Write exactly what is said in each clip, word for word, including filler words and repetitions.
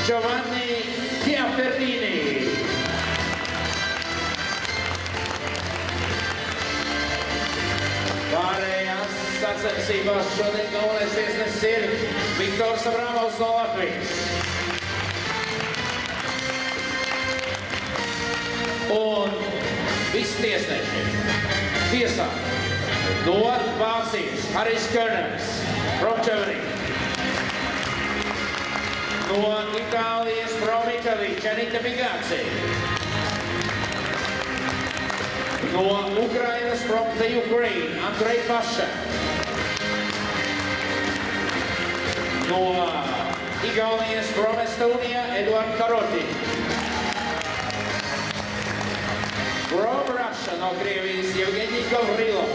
Giovanni Chiapperdini. Pārējās sacensībās šodien galvenais tiesnesis ir Viktors Abramovs no Latvijas. Un visi tiesneši tiesā no Vācijas Haris Kerners from Germany. No Itālijas from Italy Janita Bigazzi. No Ukrainas from the Ukraine Andrei Pasha. No Igaunijas from Estonia Eduard Karoti. From Russia no Krievijas Evgeny Gavrilov.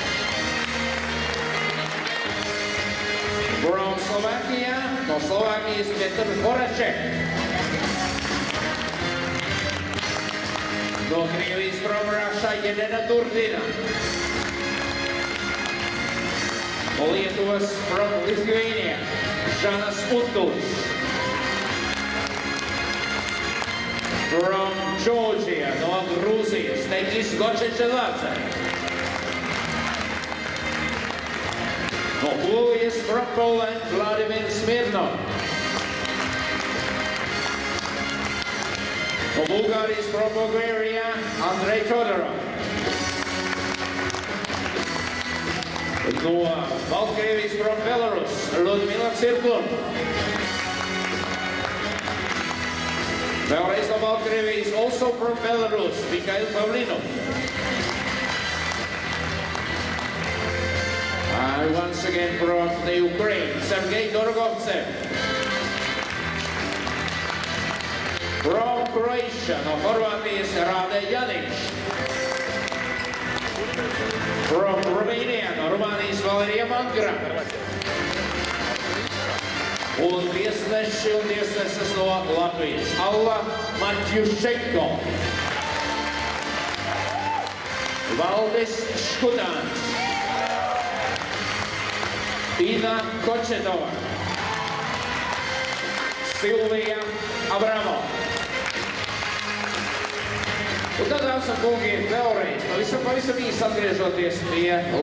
From Slovakia no Slovakias Petr Horacek. No Krievijas from Russia Jelena Durdina. No Lietuvas from Lithuania Žanas Utkuls. From Georgia no Grūzijas Negis Gočečeladze. No Bulgarias from Poland Vladimir Smirnov. No Bulgarians from Bulgaria Andrei Todorov. No Baltkrievijas from Belarus Ludmila Cirklun. Vēlreiz no Baltkrievijas also from Belarus Mikhail Pavlinov. And once again from the Ukraine Sergei Dorogovtsev. From Croatia no Horvātijas Rade Janić. From Romania no Rumānijas Valerija Mangra. Un tiesneši un tiesneses no Latvijas Alla Matjušenko. Valdis Škutāns. Ina Kočetova. Silvija Abramova. Un tad, dāmas un kungi, vēlreiz pavisam, pavisam īsi atgriežoties pie